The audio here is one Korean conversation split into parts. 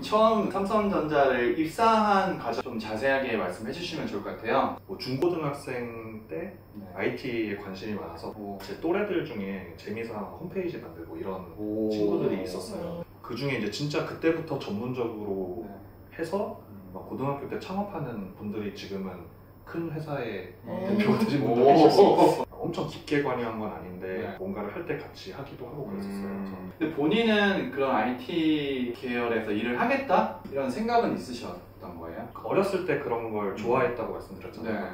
처음 삼성전자를 입사한 과정 좀 자세하게 말씀해 주시면 좋을 것 같아요. 뭐 중고등학생 때 IT에 관심이 많아서 제 또래들 중에 재미삼아 홈페이지 만들고 이런 친구들이 있었어요. 그 중에 이제 진짜 그때부터 전문적으로 해서 막 고등학교 때 창업하는 분들이 지금은 큰 회사의 대표가 되신 분도 계셨어요. 엄청 깊게 관여한 건 아닌데 뭔가를 할 때 같이 하기도 하고 그랬었어요. 근데 본인은 그런 IT 계열에서 일을 하겠다? 이런 생각은 있으셨던 거예요? 어렸을 때 그런 걸 좋아했다고 말씀드렸잖아요. 네.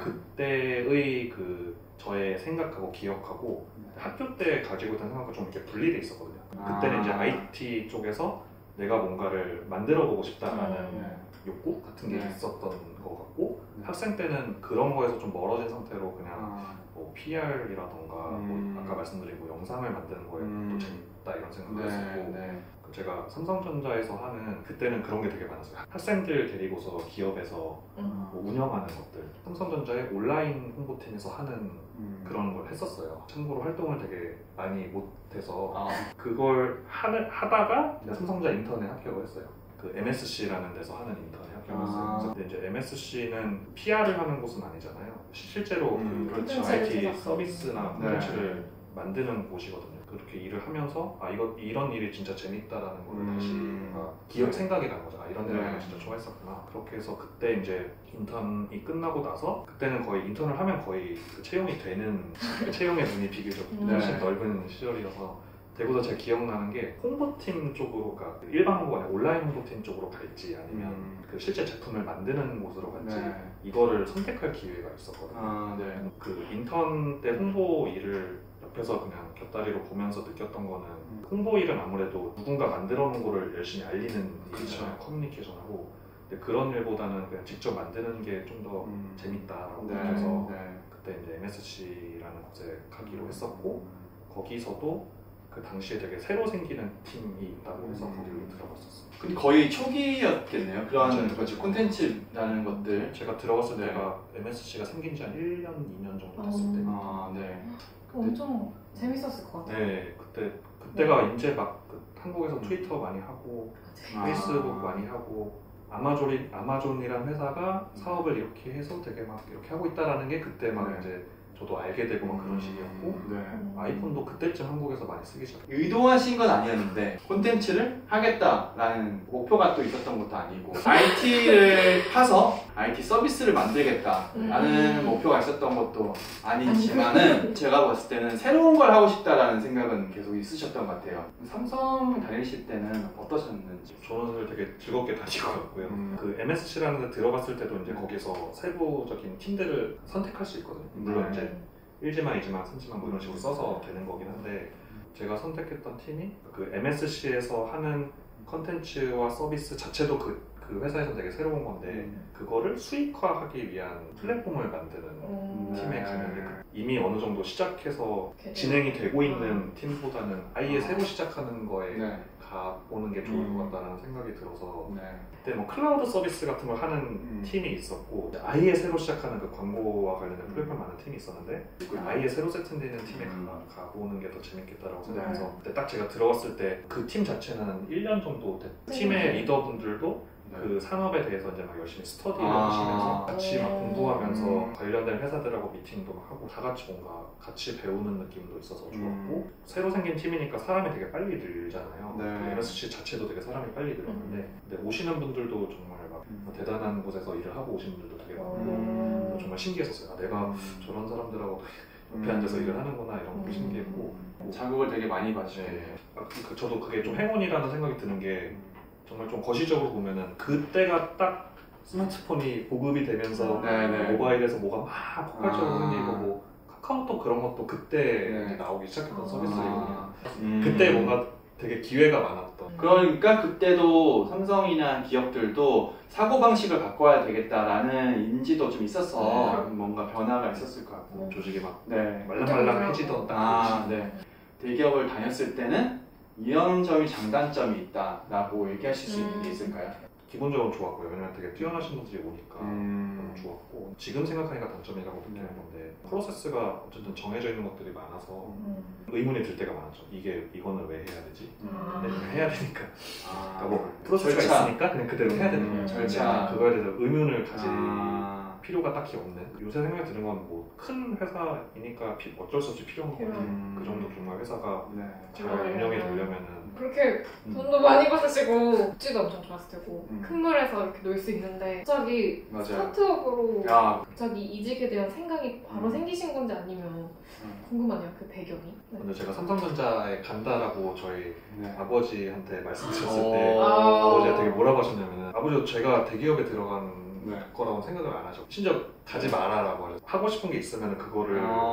그때의 그 저의 생각하고 기억하고 학교 때 가지고 있던 생각과 좀 이렇게 분리돼 있었거든요. 그때는 이제 IT 쪽에서 내가 뭔가를 만들어 보고 싶다라는 욕구 같은 게 있었던 것 같고 학생 때는 그런 거에서 좀 멀어진 상태로 그냥 뭐 PR이라던가 뭐 아까 말씀드린 뭐 영상을 만드는 거에 또 재밌다 이런 생각을 했었고 제가 삼성전자에서 하는 그때는 그런 게 되게 많았어요. 학생들 데리고서 기업에서 뭐 운영하는 것들 삼성전자의 온라인 홍보팀에서 하는 그런 걸 했었어요. 참고로 활동을 되게 많이 못해서 그걸 하다가 삼성전자 인턴에 합격을 했어요. 그 MSC라는 데서 하는 인턴에 합격했어요. 근데 이제 MSC는 PR을 하는 곳은 아니잖아요. 실제로 그렇죠. IT 서비스나 콘텐츠를 만드는 곳이거든요. 그렇게 일을 하면서 이런 일이 진짜 재밌다라는 걸 다시 기억 생각이 난 거죠. 이런 데를 내가 진짜 좋아했었구나. 그렇게 해서 그때 이제 인턴이 끝나고 나서 그때는 거의 인턴을 하면 거의 그 채용이 되는 채용의 눈이 비교적 훨씬 넓은 시절이어서 되고서 제가 기억나는 게 홍보팀 쪽으로, 그러니까 일반 홍보가 아니라 온라인 홍보팀 쪽으로 갈지 아니면 그 실제 제품을 만드는 곳으로 갈지 이거를 선택할 기회가 있었거든요. 그 인턴 때 홍보 일을 옆에서 그냥 곁다리로 보면서 느꼈던 거는 홍보 일은 아무래도 누군가 만들어 놓은 거를 열심히 알리는 일이잖아요. 커뮤니케이션하고. 근데 그런 일보다는 그냥 직접 만드는 게 좀 더 재밌다라고 느껴서 그때 이제 MSC라는 곳에 가기로 했었고 거기서도 그 당시에 되게 새로 생기는 팀이 있다고 해서 거기로 들어갔었어요. 근데 거의 초기였겠네요. 그런 콘텐츠라는 것들. 제가 들어갔을 때가 MSC가 생긴 지 한 1년, 2년 정도 됐을 때. 엄청 재밌었을 것 같아요. 네, 그때가 이제 막 한국에서 트위터 많이 하고 페이스북 많이 하고 아마존이란 회사가 사업을 이렇게 해서 되게 막 이렇게 하고 있다라는 게 그때 막 이제 저도 알게 되고 막 그런 시기였고 아이폰도 그때쯤 한국에서 많이 쓰기 시작했어요. 의도하신 건 아니었는데 콘텐츠를 하겠다라는 목표가 또 있었던 것도 아니고 IT를 파서 IT 서비스를 만들겠다라는 목표가 있었던 것도 아니지만은 제가 봤을 때는 새로운 걸 하고 싶다라는 생각은 계속 있으셨던 것 같아요. 삼성 다니실 때는 어떠셨는지? 저는 되게 즐겁게 다니고 갔고요. 그 MSC라는 데 들어갔을 때도 이제 거기서 세부적인 팀들을 선택할 수 있거든요. 물론 이제 1지만, 2지만, 3지만 뭐 이런 식으로 써서 되는 거긴 한데 제가 선택했던 팀이 그 MSC에서 하는 컨텐츠와 서비스 자체도 그 회사에서 되게 새로운 건데 그거를 수익화하기 위한 플랫폼을 만드는 팀에 가는데 이미 어느 정도 시작해서 진행이 되고 있는 팀보다는 아예 새로 시작하는 거에 가보는 게 좋을 것 같다는 생각이 들어서 그때 뭐 클라우드 서비스 같은 걸 하는 팀이 있었고 아예 새로 시작하는 그 광고와 관련된 플랫폼 많은 팀이 있었는데 아예 새로 세팅되는 팀에 가보는 게 더 재밌겠다라고 생각해서 그때 딱 제가 들어갔을 때 그 팀 자체는 1년 정도 팀의 리더분들도 그 산업에 대해서 이제 막 열심히 스터디를 하시면서 같이 막 공부하면서 관련된 회사들하고 미팅도 막 하고 다 같이 뭔가 같이 배우는 느낌도 있어서 좋았고 새로 생긴 팀이니까 사람이 되게 빨리 늘잖아요. 그 MSC 자체도 되게 사람이 빨리 늘었는데 근데 오시는 분들도 정말 막 대단한 곳에서 일을 하고 오신 분들도 되게 많고 정말 신기했었어요. 내가 저런 사람들하고 옆에 앉아서 일을 하는구나 이런 거 신기했고 자극을 되게 많이 받으셔요. 저도 그게 좀 행운이라는 생각이 드는 게 정말 좀 거시적으로 보면은 그때가 딱 스마트폰이 보급이 되면서 모바일에서 뭐가 막 폭발적으로 생기고 뭐 카카오톡 그런 것도 그때 나오기 시작했던 서비스이거든요. 그때 뭔가 되게 기회가 많았던. 그러니까 그때도 삼성이나 기업들도 사고방식을 바꿔야 되겠다라는 인지도 좀 있었어. 뭔가 변화가 있었을 것 같고 조직이 막 말랑말랑해지던 대기업을 다녔을 때는 이런 점이 장단점이 있다라고 얘기하실 수 있는 게 있을까요? 기본적으로 좋았고요. 왜냐면 되게 뛰어나신 분들이 오니까 너무 좋았고 지금 생각하니까 단점이라고 느끼는 건데 프로세스가 어쨌든 정해져 있는 것들이 많아서 의문이 들 때가 많았죠. 이거는 왜 해야 되지? 근데 그냥 해야 되니까. 그러니까 뭐 프로세스가 절차. 있으니까 그냥 그대로 해야 되는 거예요. 절차. 그거에 대해서 의문을 가질 필요가 딱히 없는. 요새 생각이 드는 건 뭐 큰 회사이니까 어쩔 수 없이 필요한 거 같아요. 그 정도 정말 회사가 잘 운영이 되려면은 그렇게 돈도 많이 받으시고 복지도 엄청 좋았을 테고 큰 물에서 이렇게 놀 수 있는데 갑자기 맞아요. 스타트업으로 야, 갑자기 이직에 대한 생각이 바로 생기신 건지 아니면 궁금하네요, 그 배경이. 네. 근데 제가 삼성전자에 간다라고 저희 네. 아버지한테 말씀드렸을 어. 때 아. 아버지가 되게 뭐라고 하셨냐면 아버지도 제가 대기업에 들어간 네. 거라고 생각을 안 하죠. 심지어 가지 마라라고 하죠. 하고 싶은 게 있으면 그거를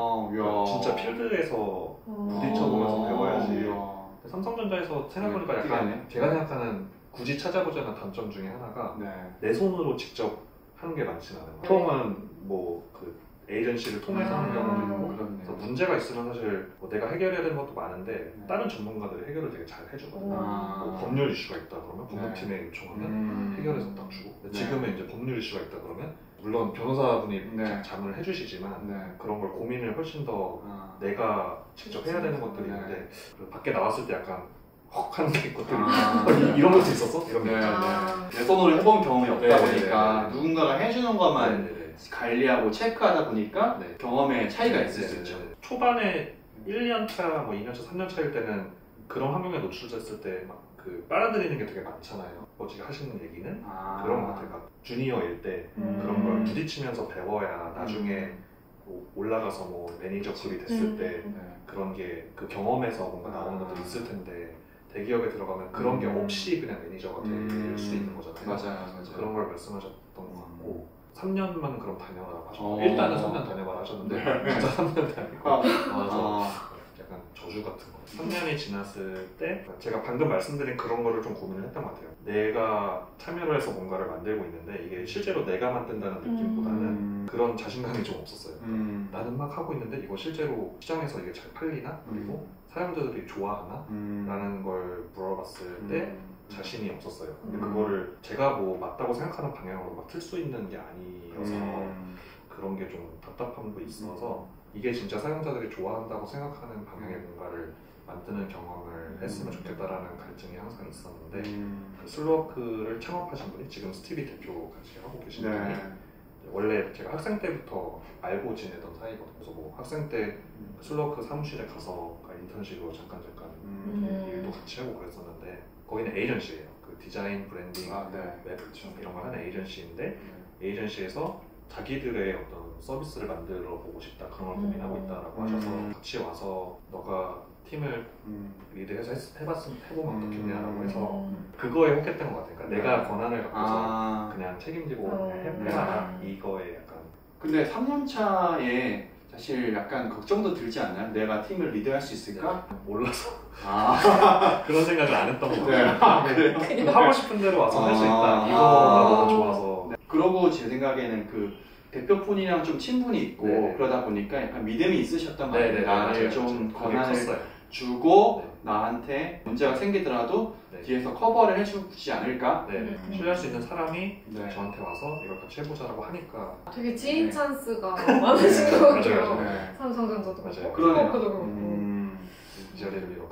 야. 진짜 필드에서 부딪혀보면서 배워야지. 야. 삼성전자에서 생각해보니까 네, 약간 특이하네. 제가 생각하는 굳이 찾아보자는 단점 중에 하나가 네. 내 손으로 직접 하는 게 많지는 않아요. 보통은 뭐 그 에이전시를 통해서 하는 경우도 있고 그렇네. 그래서 문제가 있으면 사실 뭐 내가 해결해야 되는 것도 많은데 네. 다른 전문가들이 해결을 되게 잘 해주거든요. 아. 뭐 법률 이슈가 있다 그러면 법무팀에 요청하면 해결해서 딱 주고 근데 네. 지금은 이제 법률 이슈가 있다 그러면 물론 변호사분이 네. 자문을 해주시지만 네. 그런 걸 고민을 훨씬 더 아. 내가 직접 해야 되는 것들이 네. 있는데 그 밖에 나왔을 때 약간 헉 하는 게 있거든요. 아. 이런 것도 있었어? 이런 게 네. 아. 내 손으로 해본 경험이 없다 네, 보니까 네, 네. 누군가가 해주는 것만 네네네. 관리하고 체크하다 보니까 네. 경험의 차이가 있을 수 네네네. 있죠. 초반에 1년차, 뭐 2년차, 3년차일 때는 그런 환경에 노출됐을 때 막 그 빨아들이는 게 되게 많잖아요. 어제 하시는 얘기는 아. 그런 것 같아요. 그러니까 주니어일 때 그런 걸 부딪히면서 배워야 나중에 뭐 올라가서 뭐 매니저급이 됐을 때 네. 그런 게 그 경험에서 뭔가 나오는 것도 있을 텐데 대기업에 들어가면 그런 게 없이 그냥 매니저가 될 수 있는 거잖아요. 맞아요. 그런 걸 말씀하셨던 것 같고 3년만 그럼 다녀라고 하셨고 어. 일단은 3년 다녀봐라 하셨는데 진짜 3년 다니고 와서 아. 약간 저주 같은 거 3년이 지났을 때 제가 방금 말씀드린 그런 거를 좀 고민을 했던 것 같아요. 내가 참여를 해서 뭔가를 만들고 있는데 이게 실제로 내가 만든다는 느낌보다는 그런 자신감이 좀 없었어요. 나는 막 하고 있는데 이거 실제로 시장에서 이게 잘 팔리나? 그리고 사용자들이 좋아하나? 라는 걸 물어봤을 때 자신이 없었어요. 근데 그거를 제가 뭐 맞다고 생각하는 방향으로 막 틀 수 있는 게 아니어서 그런 게 좀 답답함도 있어서 이게 진짜 사용자들이 좋아한다고 생각하는 방향의 뭔가를 만드는 경험을 했으면 좋겠다라는 갈증이 항상 있었는데 그 슬로워크를 창업하신 분이 지금 스티비 대표 같이 하고 계신 분이 원래 제가 학생 때부터 알고 지내던 사이거든요. 그래서 뭐 학생 때 슬로워크 사무실에 가서 인턴식으로 잠깐 일도 같이 하고 그랬었는데 거기는 에이전시예요. 그 디자인, 브랜딩, 웹 이런 걸 하는 에이전시인데 에이전시에서 자기들의 어떤 서비스를 만들어 보고 싶다 그런 걸 고민하고 있다라고 하셔서 같이 와서 너가 팀을 리드해서 해보면 어떻겠냐라고 해서 그거에 혹했던 것 같아요. 그러니까 내가 권한을 갖고서 그냥 책임지고 해봐라 이거에 약간. 근데 3년 차에 사실 약간 걱정도 들지 않나요? 내가 팀을 리드할 수 있을까? 몰라서 아. 그런 생각을 안 했던 것 네. 같아요. 그래요? 하고 싶은 대로 와서 할 수 있다 이거가 너무 좋아서. 그러고 제 생각에는 그 대표분이랑 좀 친분이 있고 네. 그러다 보니까 약간 믿음이 있으셨단 네네, 말이에요. 나를 맞아요. 좀 그게 권한을 컸어요. 주고 네. 나한테 문제가 생기더라도 네. 뒤에서 커버를 해주지 않을까? 네. 신뢰할 수 있는 사람이 네. 저한테 와서 이걸 같이 해보자라고 하니까 되게 지인 네. 찬스가 많으신 것 맞아요, 같아요. 맞아요. 네. 삼성전자도 맞아요. 그렇고 그러네요. 스모크도 그렇고. 이 자리를 빌어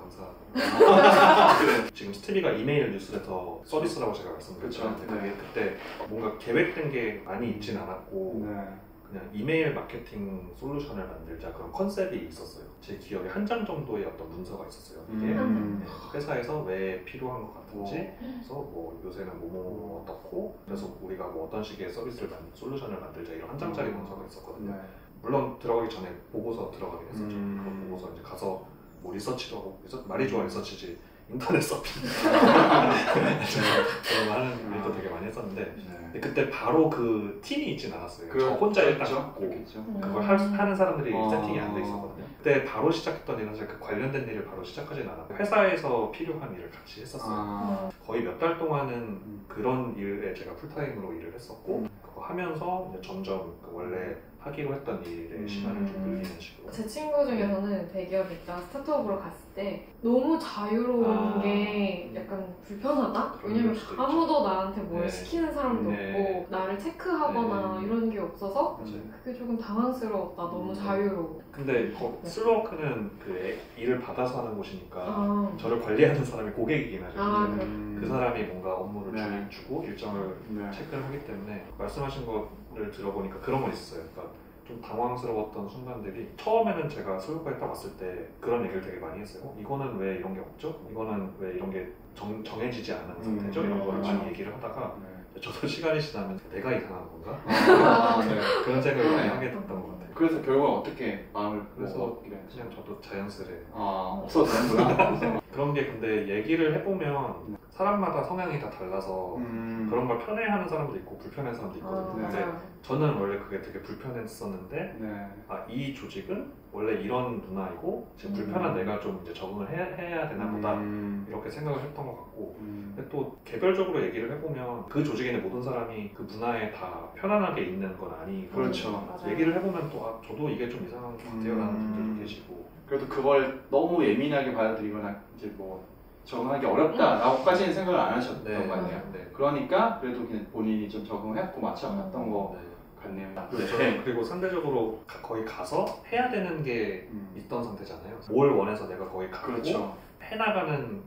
감사하고 지금 스티비가 이메일 뉴스레터 서비스라고 제가 말씀드렸잖아요. 그쵸. 그게 그때 뭔가 계획된 게 많이 있진 않았고 네. 그냥 이메일 마케팅 솔루션을 만들자 그런 컨셉이 있었어요. 제 기억에 한 장 정도의 어떤 문서가 있었어요. 이게 네, 회사에서 왜 필요한 것 같은지 그래서 뭐 요새는 뭐뭐 어떻고 그래서 우리가 뭐 어떤 식의 서비스를 솔루션을 만들자 이런 한 장짜리 문서가 있었거든요. 네. 물론 들어가기 전에 보고서 들어가긴 했었죠. 그런 보고서 이제 가서 뭐 리서치도 하고 말이 좋아 리서치지 인터넷 서핑 그런 거 하는 일도 되게 많이 했었는데 근데 그때 바로 그 팀이 있진 않았어요. 저 혼자 일단 갖고 그걸 하는 사람들이 세팅이 안 돼 있었거든요. 그때 바로 시작했던 일은 사실 그 관련된 일을 바로 시작하진 않았고 회사에서 필요한 일을 같이 했었어요. 거의 몇 달 동안은 그런 일에 제가 풀타임으로 일을 했었고 그거 하면서 이제 점점 그 원래 하기로 했던 일에 시간을 좀 늘리는 식으로. 제 친구 중에서는 대기업에 있다 스타트업으로 갔을 때 너무 자유로운 게 약간 불편하다? 왜냐면 수도 있죠. 아무도 나한테 뭘 네. 시키는 사람도 네. 없고 나를 체크하거나 네. 이런 게 없어서 맞아요. 그게 조금 당황스러웠다. 너무 자유로워. 근데 네. 슬로워크는 그 일을 받아서 하는 곳이니까 아, 저를 관리하는 사람이 고객이긴 하죠. 아, 이제는. 그 사람이 뭔가 업무를 네. 주고 일정을 네. 체크를 하기 때문에 말씀하신 거를 들어보니까 그런 건 있었어요. 그러니까 좀 당황스러웠던 순간들이 처음에는 제가 슬로워크에 딱 왔을 때 그런 얘기를 되게 많이 했어요. 이거는 왜 이런 게 없죠? 이거는 왜 이런 게 정해지지 않은 상태죠? 이런 거를 많이 얘기를 하다가 네. 저도 시간이 지나면 내가 이상한 건가? 아, 네. 그런 생각을 많이 하게 됐던 것 같아요. 그래서 결국은 어떻게 마음을 그래서 먹었길래 그냥 저도 자연스레 없어도 되는구나. 그런 게 근데 얘기를 해보면 사람마다 성향이 다 달라서 그런 걸 편해하는 사람도 있고 불편해하는 사람도 있거든요. 근데 맞아요. 저는 원래 그게 되게 불편했었는데 네. 이 조직은 원래 이런 문화이고 지금 불편한 내가 좀 이제 적응을 해야 되나 보다 이렇게 생각을 했던 것 같고 근데 또 개별적으로 얘기를 해보면 그 조직에 있는 모든 사람이 그 문화에 다 편안하게 있는 건 아니고 그렇죠. 맞아요. 얘기를 해보면 또 저도 이게 좀 이상한 것 같아요 라는 분들도 계시고 그래도 그걸 너무 예민하게 받아들이거나 이제 뭐 적응하기 어렵다라고까지는 생각을 안 하셨던 네. 것 같네요. 네. 그러니까 그래도 그냥 본인이 좀 적응했고 맞춰갔던 거 네. 같네요. 저는 그리고 상대적으로 거기 가서 해야 되는 게 있던 상태잖아요. 뭘 원해서 내가 거기 가고 그렇죠. 해나가는 이제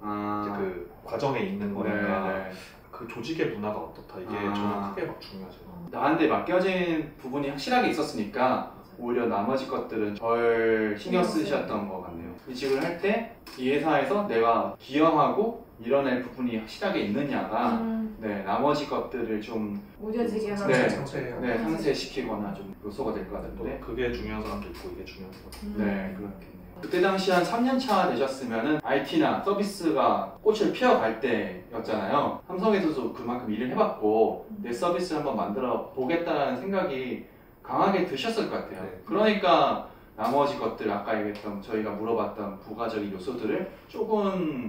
그 과정에 있는 거니까 네, 네. 그 조직의 문화가 어떻다 이게 저는 크게 막 중요하죠. 나한테 맡겨진 부분이 확실하게 있었으니까 오히려 나머지 것들은 덜 신경 쓰셨던 것 같네요. 이직을 할 때 이 회사에서 내가 기여하고 밀어낼 부분이 확실하게 있느냐가 네, 나머지 것들을 좀 무뎌지게 하는 네, 상쇄해요. 네, 상쇄시키거나 좀 요소가 될 것 또 같은데 그게 중요한 사람도 있고 이게 중요한 사람도 네, 그렇겠네요. 그때 당시 한 3년 차 되셨으면은 IT나 서비스가 꽃을 피워갈 때였잖아요. 삼성에서도 그만큼 일을 해봤고 내 서비스 한번 만들어 보겠다라는 생각이 강하게 드셨을 것 같아요. 네. 그러니까 나머지 것들 아까 얘기했던 저희가 물어봤던 부가적인 요소들을 조금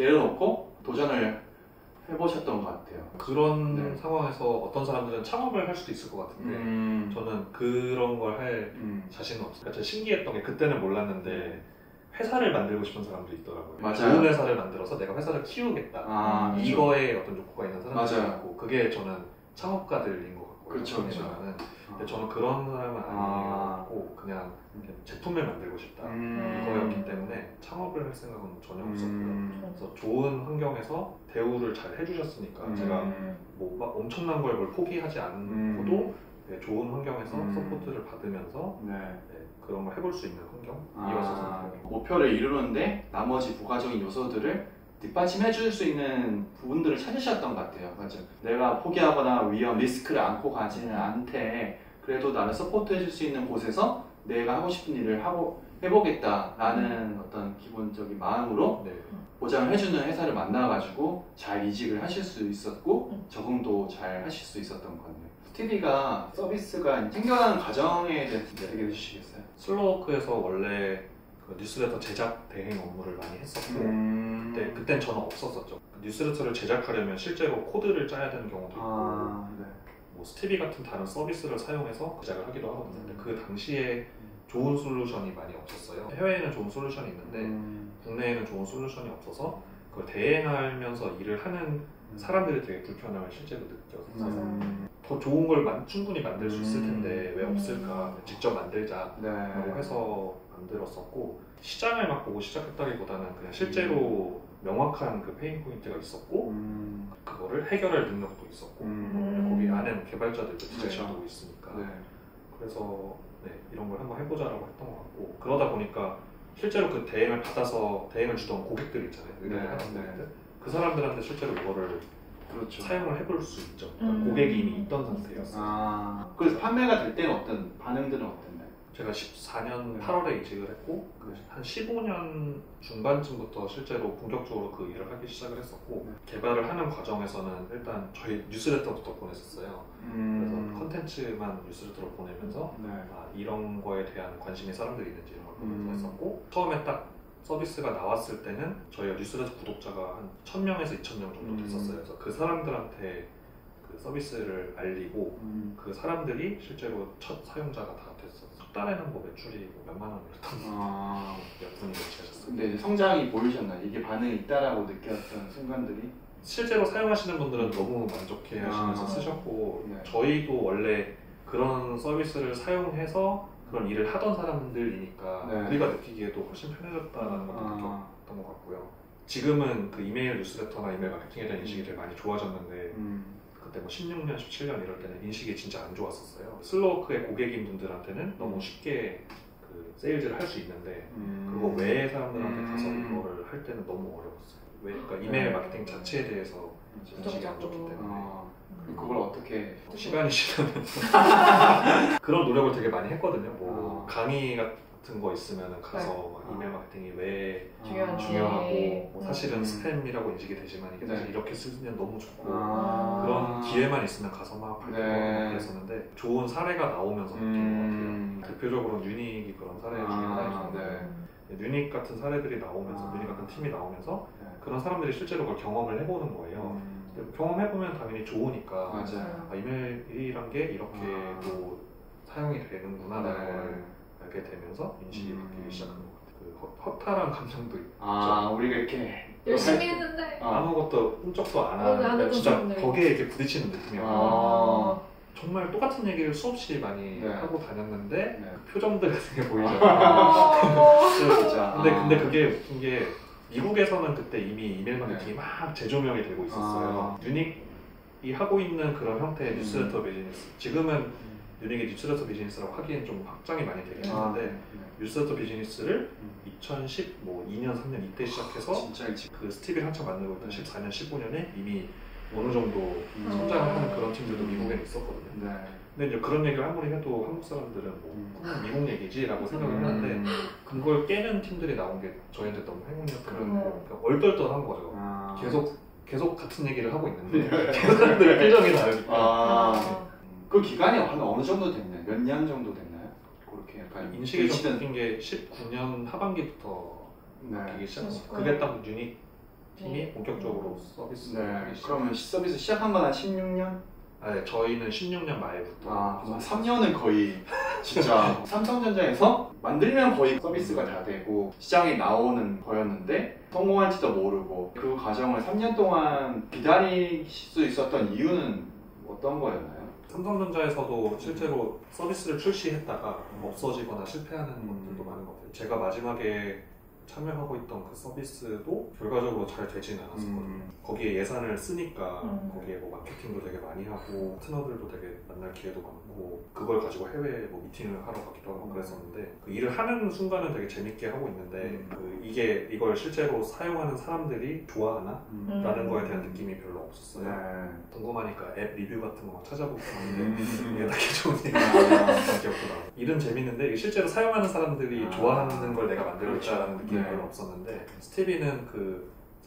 내려놓고 도전을 해보셨던 것 같아요. 그런 네. 상황에서 어떤 사람들은 창업을 할 수도 있을 것 같은데 저는 그런 걸 할 자신은 없어요. 그러니까 제가 신기했던 게 그때는 몰랐는데 회사를 만들고 싶은 사람도 있더라고요. 맞아요. 좋은 회사를 만들어서 내가 회사를 키우겠다. 이거에 어떤 욕구가 있는 사람들이 맞아요. 있고 그게 저는 창업가들인 것 같고 그렇죠, 그렇죠. 근데 저는 그런 사람은 아니었고 그냥 제품을 만들고 싶다 이거였기 때문에 창업을 할 생각은 전혀 없었고요. 그래서 좋은 환경에서 대우를 잘 해주셨으니까 제가 뭐 막 엄청난 걸 뭘 포기하지 않고도 네, 좋은 환경에서 서포트를 받으면서 네. 네, 그런 걸 해볼 수 있는 환경이었어서 목표를 이루는데 나머지 부가적인 요소들을 뒷받침해 줄 수 있는 부분들을 찾으셨던 것 같아요. 맞아. 내가 포기하거나 위험, 리스크를 안고 가지는 않되 그래도 나를 서포트해 줄 수 있는 곳에서 내가 하고 싶은 일을 해보겠다라는 어떤 기본적인 마음으로 네. 보장을 해주는 회사를 만나가지고 잘 이직을 하실 수 있었고 적응도 잘 하실 수 있었던 것 같네요. 스티비가 서비스가 생겨나는 과정에 대해서 얘기해 주시겠어요? 슬로워크에서 원래 그 뉴스레터 제작 대행 업무를 많이 했었고 그땐 저는 없었었죠. 뉴스레터를 제작하려면 실제로 코드를 짜야 되는 경우도 있고 네. 뭐 스티비 같은 다른 서비스를 사용해서 제작을 하기도 하거든요. 근데 그 당시에 좋은 솔루션이 많이 없었어요. 해외에는 좋은 솔루션이 있는데 국내에는 좋은 솔루션이 없어서 그걸 대행하면서 일을 하는 사람들이 되게 불편함을 실제로 느꼈어요. 더 좋은 걸 충분히 만들 수 있을 텐데 왜 없을까? 직접 만들자라고 네. 해서 만들었었고 시장을 막 보고 시작했다기보다는 그냥 실제로 명확한 그 페인 포인트가 있었고 그거를 해결할 능력도 있었고 거기 안에는 개발자들도 디자이너도 있으니까 네. 그래서 네, 이런 걸 한번 해보자라고 했던 것 같고 그러다 보니까 실제로 그 대행을 받아서 대행을 주던 고객들 있잖아요. 의뢰를 하던 고객들 그 사람들한테 실제로 이거를 그렇죠. 사용을 해볼 수 있죠. 그러니까 고객이 이미 있던 상태였어요. 그래서 판매가 될 때는 어떤 반응들은 어땠나요? 제가 14년 8월에 이직을 했고 한 15년 중반쯤부터 실제로 본격적으로 그 일을 하기 시작을 했었고 개발을 하는 과정에서는 일단 저희 뉴스레터부터 보냈었어요. 그래서 컨텐츠만 뉴스레터로 보내면서 이런 거에 대한 관심이 사람들이 있는지 이런 걸 보면서 했었고 처음에 딱 서비스가 나왔을 때는 저희가 뉴스레터 구독자가 한 1000명에서 2000명 정도 됐었어요. 그래서 그 사람들한테 그 서비스를 알리고 그 사람들이 실제로 첫 사용자가 다 됐어. 석 달에는 뭐 매출이 뭐 몇만 원이었던 몇 분이 매출하셨어요. 근데 이제 성장이 보이셨나요? 이게 반응이 있다라고 느꼈던 순간들이? 실제로 사용하시는 분들은 너무 만족해 하시면서 아. 쓰셨고 네. 저희도 원래 그런 서비스를 사용해서 그런 일을 하던 사람들이니까 네. 우리가 느끼기에도 훨씬 편해졌다는 것도 느꼈던 것 같고요. 지금은 그 이메일 뉴스레터나 이메일 마케팅에 대한 인식이 되게 많이 좋아졌는데 그때 뭐 16년, 17년 이럴 때는 인식이 진짜 안 좋았었어요. 슬로우크의 고객인 분들한테는 너무 쉽게 그 세일즈를 할 수 있는데 그거 외의 사람들한테 가서 이거를 할 때는 너무 어려웠어요. 왜? 그러니까 이메일 마케팅 자체에 대해서 인식이 안 좋기 때문에 그걸 어떻게 시간이 지나면 그런 노력을 되게 많이 했거든요. 뭐 강의 같은 거 있으면 가서 막 이메일 마케팅이 왜 중요하고 뭐 사실은 스팸이라고 인식이 되지만 이게 사실 이렇게 쓰면 너무 좋고 그런 기회만 있으면 가서 막 발표하고 그랬었는데 좋은 사례가 나오면서 느낀 것 같아요. 대표적으로 뉴닉이 그런 사례 중에 하나였는데 뉴닉 같은 사례들이 나오면서 뉴닉 같은 팀이 나오면서 그런 사람들이 실제로 그걸 경험을 해보는 거예요. 경험해보면 당연히 좋으니까 맞아요. 이메일이란 게 이렇게 또 사용이 되는구나 라는 걸 알게 되면서 인식이 바뀌기 시작한 것 같아요. 그 허탈한 감정도 있죠. 우리가 이렇게 열심히 했는데 아무것도 흔적도 안 안 하는데 했던 진짜 사람들이. 벽에 이렇게 부딪히는 느낌이었고 정말 똑같은 얘기를 수없이 많이 하고 다녔는데 그 표정들 같은 게 보이잖아요. 진짜. 근데 그게 웃긴 게 미국에서는 그때 이미 이메일 마케팅이 막 재조명이 되고 있었어요. 유닉이 하고 있는 그런 형태의 뉴스레터 비즈니스. 지금은 유닉이 뉴스레터 비즈니스라고 하기엔 좀 확장이 많이 되긴 했는데 뉴스레터 비즈니스를 2012년, 3년 이때 시작해서 진짜 일찍. 그 스티비를 한참 만들고 있던 14년, 15년에 이미 어느 정도 성장을 하는 그런 팀들도 미국에 있었거든요. 근데 이제 그런 얘기를 아무리 해도 한국 사람들은 뭐 미국 얘기지라고 생각을 하는데 그걸 깨는 팀들이 나온 게 저희한테 너무 행운이었던 것 같아요. 얼떨떨한 거죠. 계속 같은 얘기를 하고 있는데 그 사람들의 표정이 다르니까. 그 기간이 어느 정도 됐나요? 몇 년 정도 됐나요? 그렇게 약간 인식이 좀 바뀐 게 19년 하반기부터 바뀌기 시작했어요. 그게 딱 유닉 팀이 본격적으로 서비스를 하기 시작했어요. 그러면 서비스 시작한 건 한 16년? 네, 저희는 16년 말부터. 3년은 거의 진짜 삼성전자에서 만들면 거의 서비스가 다 되고 시장에 나오는 거였는데 성공할지도 모르고 그 과정을 3년 동안 기다릴 수 있었던 이유는 어떤 거였나요? 삼성전자에서도 실제로 서비스를 출시했다가 없어지거나 실패하는 것들도 많은 것 같아요. 제가 마지막에 참여하고 있던 그 서비스도 결과적으로 잘 되지는 않았었거든요. 거기에 예산을 쓰니까 거기에 뭐 마케팅도 되게 많이 하고 파트너들도 되게 만날 기회도 많고 그걸 가지고 해외에 뭐 미팅을 하러 가기도 하고 그랬었는데 그 일을 하는 순간은 되게 재밌게 하고 있는데 이걸 실제로 사용하는 사람들이 좋아하나? 라는 거에 대한 느낌이 별로 없었어요. 궁금하니까 앱 리뷰 같은 거 막 찾아보고 있는데 이게 딱히 좋은 얘기가 기억도 나고 일은 재밌는데 이게 실제로 사용하는 사람들이 좋아하는 걸 내가 만들고 있다는 느낌이 별로 없었는데 스티비는 그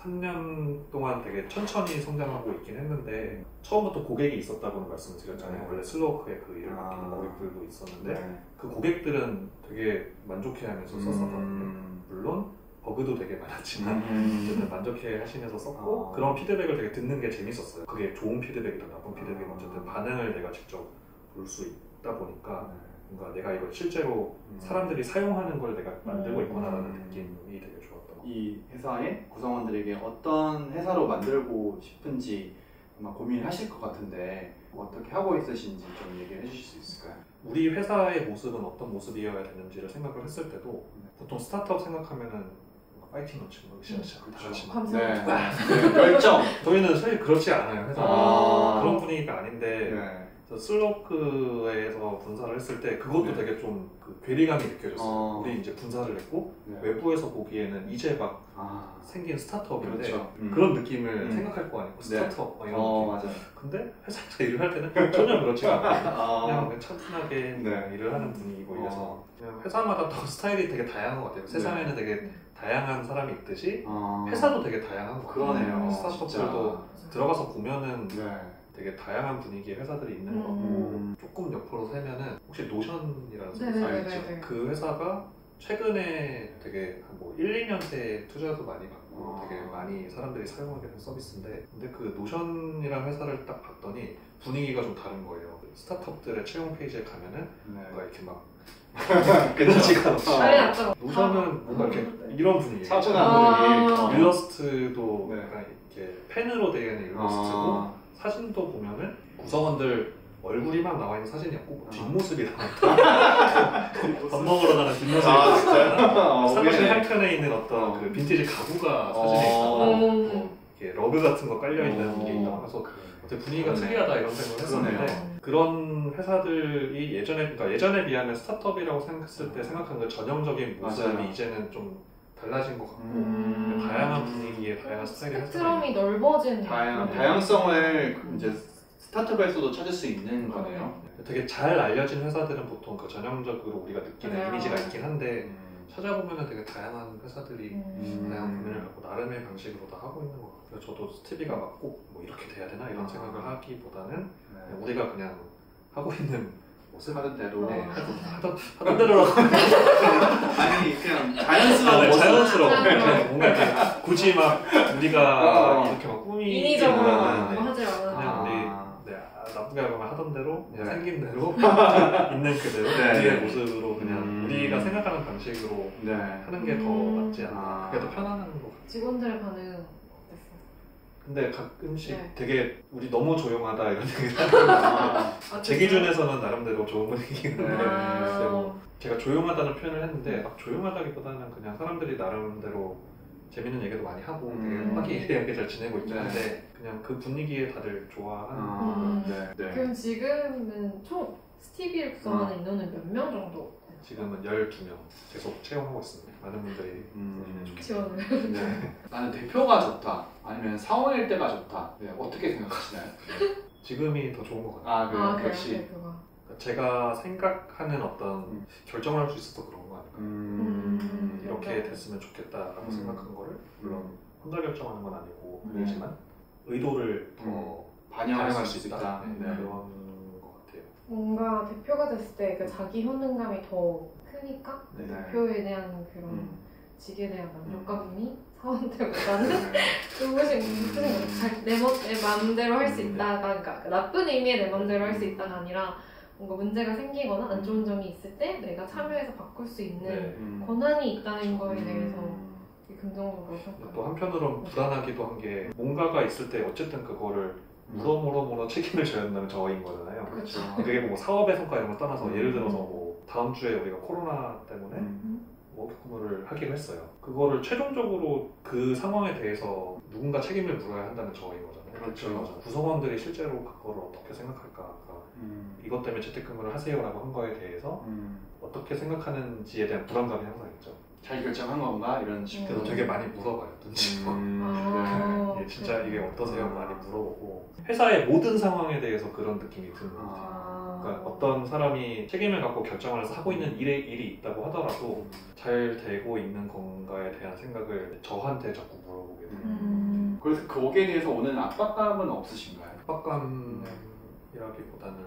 3년 동안 되게 천천히 성장하고 있긴 했는데 처음부터 고객이 있었다고는 말씀을 드렸잖아요. 원래 슬로우크에 그 일을 맡기는 고객들도 있었는데 그 고객들은 되게 만족해하면서 썼었거든요. 물론 버그도 되게 많았지만 어쨌든 만족해 하시면서 썼고 그런 피드백을 되게 듣는 게 재밌었어요. 그게 좋은 피드백이든 나쁜 피드백이든 어쨌든 반응을 내가 직접 볼 수 있다 보니까 뭔가 내가 이걸 실제로 사람들이 사용하는 걸 내가 만들고 있구나라는 느낌이 되게 좋았던 것 같아요. 이 회사의 구성원들에게 어떤 회사로 만들고 싶은지 아마 고민하실 것 같은데 어떻게 하고 있으신지 좀 얘기를 해주실 수 있을까요? 우리 회사의 모습은 어떤 모습이어야 되는지를 생각을 했을 때도 보통 스타트업 생각하면은 파이팅 넘치는 거 으쌰으쌰 다 같이 열정! 저희는 사실 그렇지 않아요. 회사가 그런 분위기가 아닌데 슬로크에서 분사를 했을 때 그것도 되게 좀 그 괴리감이 느껴졌어요. 우리 이제 분사를 했고 외부에서 보기에는 이제 막 생긴 스타트업인데 그런 느낌을 생각할 거 아니고 스타트업 막 이런 느낌. 맞아요. 근데 회사에서 일을 할 때는 전혀 그렇지가 않고 그냥 차분하게 일을 하는 분위기고 이래서 그냥 회사마다 또 스타일이 되게 다양한 것 같아요. 세상에는 되게 다양한 사람이 있듯이 회사도 되게 다양한 것 같아요. 그러네요. 스타트업들도 들어가서 보면은 되게 다양한 분위기의 회사들이 있는 것 같고 조금 옆으로 세면은 혹시 노션이라는 회사 있죠? 그 회사가 최근에 되게 뭐 1, 2년대 투자도 많이 받고 되게 많이 사람들이 사용하게 된 서비스인데, 근데 그 노션이라는 회사를 딱 봤더니 분위기가 좀 다른 거예요. 스타트업들의 채용 페이지에 가면은 뭔가 이렇게 막 끝나지가 않아. 난리 났죠. 노션은 뭔가 이렇게 이런 분위기예요. 차분한 분위기. 일러스트도 네. 약간 이렇게 펜으로 되어 있는 일러스트고 사진도 보면은 구성원들 얼굴이 막 나와 있는 사진이 없고 뒷모습이 나와. 밥 먹으러 가는 뒷모습이 진짜요? 사무실 한켠에 있는 어떤 그 빈티지 가구가 사진에 있다고 이렇게 러그 같은 거 깔려 있는 게 있다고 해서 어떻게 분위기가 특이하다 이런 생각을 했었는데, 그런 회사들이 예전에 비하면 스타트업이라고 생각했을 때 생각한 그 전형적인 모습이 맞아요. 이제는 좀 달라진 것 같고 다양한 분위기에 다양한 스타일의 스펙트럼이 넓어진 다양성을 이제 스타트업에서도 찾을 수 있는 거네요. 되게 잘 알려진 회사들은 보통 그 전형적으로 우리가 느끼는 맞아요. 이미지가 있긴 한데 찾아보면 되게 다양한 회사들이 다양한 고민을 음. 갖고 나름의 방식으로 다 하고 있는 것 같아요. 저도 스티비가 막 꼭 뭐 이렇게 돼야 되나 이런 생각을 하기보다는 그냥 우리가 그냥 하고 있는 모습 하던 대로. 네, 하던 대로라고 아니 그냥 자연스러운 모습. 자연스러워. 자연스러워. 뭔가 이렇게 굳이 막 우리가 이렇게 막 인위적으로 꾸미기보다는 하지 않아. 그냥 우리 나쁘게 하면 하던 대로 그냥 생긴 대로 있는 그대로 네. 우리의 모습으로 그냥 우리가 생각하는 방식으로 네. 하는 게 더 맞지 않나. 아. 그게 더 편안한 것 같아요. 직원들의 반응은 어땠어요? 근데 가끔씩 네. 되게 우리 너무 조용하다 이런 얘기를 하는데 아, 제 기준에서는 나름대로 좋은 분위기인데 네. 근데 뭐 제가 조용하다는 표현을 했는데 막 조용하다기보다는 그냥 사람들이 나름대로 재밌는 얘기도 많이 하고 되게 화기애애하게 잘 지내고 있긴 네. 한데 그냥 그 분위기에 다들 좋아하는 네. 그럼 지금은 총 스티비를 구성하는 인원은 몇 명 정도? 지금은 12명 계속 채용하고 있습니다. 많은 분들이 지원을. 네. 나는 대표가 좋다. 아니면 사원일 때가 좋다. 네. 어떻게 생각하시나요? 지금이 더 좋은 것 같아요. 아, 그래요? 역시. 대표가. 제가 생각하는 어떤 결정을 할 수 있어서 그런 거 아닐까요? 이렇게 됐으면 좋겠다라고 생각한 거를 물론 혼자 결정하는 건 아니고 아니지만 의도를 더 반영할 수 있다. 네, 네. 그런 것 같아요. 뭔가 대표가 됐을 때 그 자기 효능감이 더 크니까 네. 대표에 대한 그런 직에 대한 만족감이 사원들보다는 네. 조금씩 높은 내 마음대로 할 수 있다가 그러니까 나쁜 의미의 내 마음대로 할 수 있다가 아니라 뭔가 문제가 생기거나 안 좋은 점이 있을 때 내가 참여해서 바꿀 수 있는 네. 권한이 있다는 거에 대해서 되게 긍정적으로 또 평가해요. 한편으로는 불안하기도 한 게 뭔가가 있을 때 어쨌든 그거를 물어 책임을 져야 한다는 저인 거잖아요. 그렇죠. 그게 뭐 사업의 성과 이런 거 떠나서 예를 들어서 뭐 다음 주에 우리가 코로나 때문에 워크 근무를 하기로 했어요. 그거를 최종적으로 그 상황에 대해서 누군가 책임을 물어야 한다는 저인 거잖아요. 그렇죠. 구성원들이 실제로 그거를 어떻게 생각할까? 이것 때문에 재택근무를 하세요라고 한 거에 대해서 어떻게 생각하는지에 대한 불안감이 항상 있죠. 잘 결정한 건가? 이런 식으로. 그래서 되게 많이 물어봐요. 눈치로. 예, 진짜 이게 어떠세요? 많이 물어보고 회사의 모든 상황에 대해서 그런 느낌이 드는 것 같아요. 그러니까 어떤 사람이 책임을 갖고 결정을 해서 하고 있는 일이 있다고 하더라도 잘 되고 있는 건가에 대한 생각을 저한테 자꾸 물어보게 돼요. 그래서 거기에 대해서 오는 압박감은 없으신가요? 압박감이라기보다는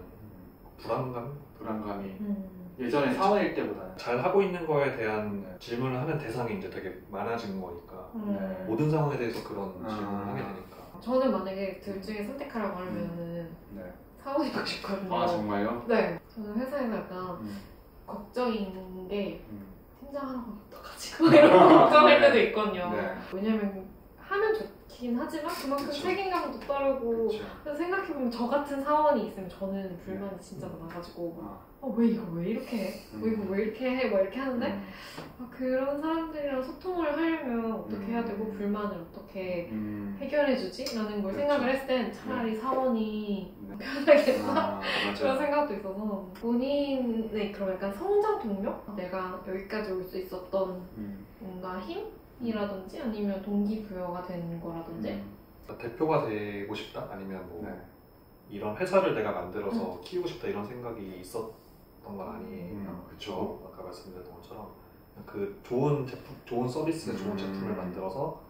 불안감이 예전에 사원일 때보다는 잘 하고 있는 거에 대한 질문을 하는 대상이 이제 되게 많아진 거니까 네. 모든 상황에 대해서 그런 질문을 하게 되니까. 저는 만약에 둘 중에 선택하라고 하면은 네. 사원이 가고 싶거든요. 아 정말요? 네. 저는 회사에서 약간 걱정인 게 팀장 하라고 하면 어떡하지? 막 이런 걱정할 때도 있거든요. 네. 왜냐면 하면 좋긴 하지만 그만큼 그쵸. 책임감도 따르고 그렇죠. 그래서 생각해보면 저 같은 사원이 있으면 저는 불만이 진짜 많아가지고 왜 이거 왜 이렇게 해? 왜 이거 왜 이렇게 해? 뭐 이렇게 하는데 그런 사람들이랑 소통을 하려면 어떻게 해야 되고 불만을 어떻게 해결해주지? 라는 걸 그렇죠. 생각을 했을 땐 차라리 사원이 편하겠다? 그런 맞아요. 생각도 있어서 본인의 그런 약간 성장 동력? 내가 여기까지 올 수 있었던 뭔가 힘이라든지 아니면 동기부여가 된 거라든지 대표가 되고 싶다? 아니면 뭐 네. 이런 회사를 내가 만들어서 키우고 싶다 이런 생각이 있었던 건 아니에요. 그렇죠. 아까 말씀드렸던 것처럼 그 좋은 제품, 좋은 서비스, 좋은 제품을 만들어서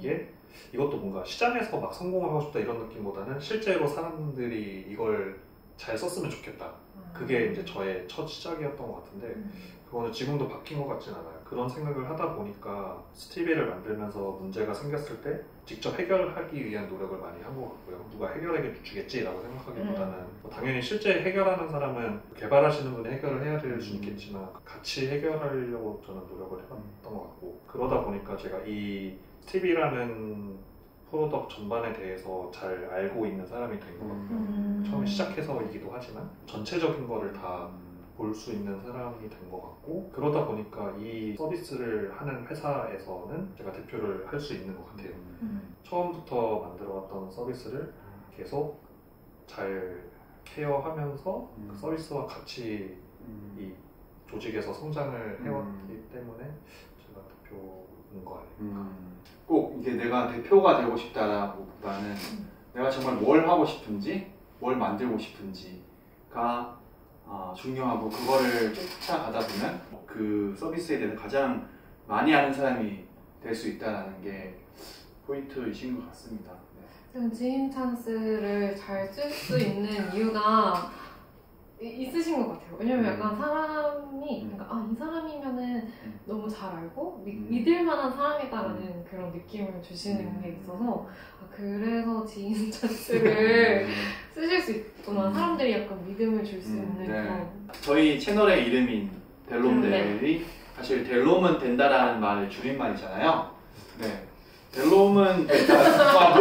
이것도 뭔가 시장에서 막 성공을 하고 싶다 이런 느낌보다는 실제로 사람들이 이걸 잘 썼으면 좋겠다. 그게 이제 저의 첫 시작이었던 것 같은데 그거는 지금도 바뀐 것 같진 않아요. 그런 생각을 하다 보니까 스티비를 만들면서 문제가 생겼을 때 직접 해결하기 위한 노력을 많이 한 것 같고요. 누가 해결해 주겠지라고 생각하기보다는 뭐 당연히 실제 해결하는 사람은 개발하시는 분이 해결을 해야 될 수는 있겠지만 같이 해결하려고 저는 노력을 해봤던 것 같고 그러다 보니까 제가 이 스티비라는 프로덕트 전반에 대해서 잘 알고 있는 사람이 된 것 같고요. 처음에 시작해서이기도 하지만 전체적인 거를 다 볼 수 있는 사람이 된 것 같고 그러다 보니까 이 서비스를 하는 회사에서는 제가 대표를 할 수 있는 것 같아요. 처음부터 만들어왔던 서비스를 계속 잘 케어하면서 그 서비스와 같이 이 조직에서 성장을 해왔기 때문에 제가 대표인 거 아닐까. 꼭 이게 내가 대표가 되고 싶다라고보다는 내가 정말 뭘 하고 싶은지 뭘 만들고 싶은지가 중요하고 그거를 쫓아가다 보면 그 서비스에 대해서 가장 많이 아는 사람이 될 수 있다는 게 포인트이신 것 같습니다. 지금 지인 찬스를 잘 쓸 수 있는 이유가 있으신 것 같아요. 왜냐면 약간 사람이 그러니까 이 사람이면은 너무 잘 알고 믿을 만한 사람이다라는 그런 느낌을 주시는 게 있어서 그래서 지인 찬스를 쓰실 수 있구나. 사람들이 약간 믿음을 줄 수 있는 그런. 저희 채널의 이름인 델롬델이 사실 델롬은 된다라는 말의 줄임말이잖아요. 네. 델롬은 된다.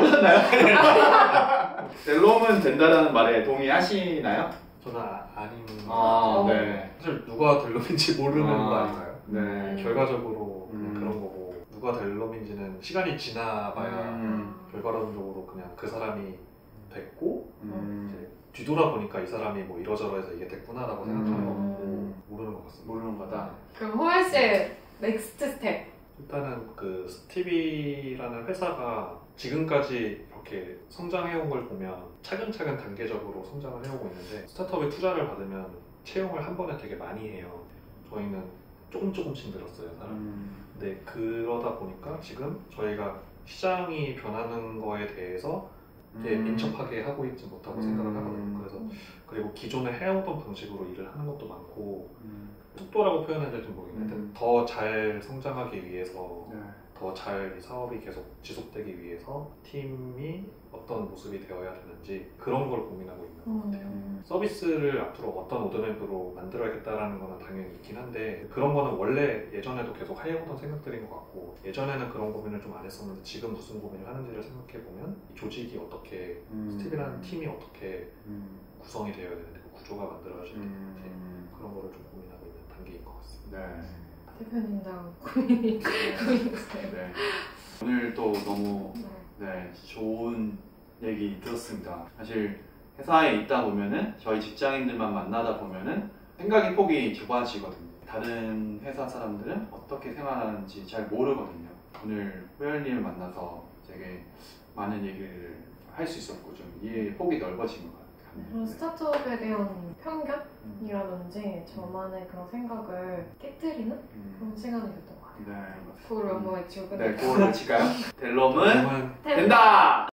모르셨나요? 델롬은 된다라는 말에 동의하시나요? 저는 아닙니다. 네. 사실 누가 델롬인지 모르는 거 아닌가요? 네. 결과적으로 그냥 그런 거고 누가 델롬인지는 시간이 지나봐야 결과론적으로 그냥 그 사람이 됐고 이제 뒤돌아보니까 이 사람이 뭐 이러저러해서 이게 됐구나라고 생각하는 거고 모르는 것 같습니다. 모르는 거다. 그럼 호연 씨의 넥스트 스텝. 일단은 그 스티비라는 회사가 지금까지 이렇게 성장해온 걸 보면 차근차근 단계적으로 성장을 해오고 있는데 스타트업에 투자를 받으면 채용을 한 번에 되게 많이 해요. 저희는 조금씩 늘었어요, 사람. 근데 그러다 보니까 지금 저희가 시장이 변하는 거에 대해서 민첩하게 하고 있지 못하고 생각을 하거든요. 그래서 그리고 기존에 해오던 방식으로 일을 하는 것도 많고 속도라고 표현해야 될지 모르겠는데 더 잘 성장하기 위해서 더 잘 이 사업이 계속 지속되기 위해서 팀이 어떤 모습이 되어야 되는지 그런 걸 고민하고 있는 것 같아요. 서비스를 앞으로 어떤 로드맵으로 만들어야겠다라는 거는 당연히 있긴 한데 그런 거는 원래 예전에도 계속 해오던 생각들인 것 같고 예전에는 그런 고민을 좀 안 했었는데 지금 무슨 고민을 하는지를 생각해보면 이 조직이 어떻게 스티비라는 팀이 어떻게 구성이 되어야 되는데 그 구조가 만들어져야 되는지 그런 거를 좀 고민하고 있는 단계인 것 같습니다. 네. 대표님이랑 고민이세요. 네. 오늘 또 너무 좋은 얘기 들었습니다. 사실 회사에 있다 보면은 저희 직장인들만 만나다 보면은 생각의 폭이 좁아지거든요. 다른 회사 사람들은 어떻게 생활하는지 잘 모르거든요. 오늘 호연님을 만나서 되게 많은 얘기를 할 수 있었고 좀 이해의 폭이 넓어진 것 같아요. 그런 스타트업에 대한 편견이라든지 저만의 그런 생각을 깨뜨리는 그런 시간이 됐던 것 같아요. 네, 맞습니다. 그걸 한번 외치고 네, 그걸 외칠까요? 델롬은 그러면 된다!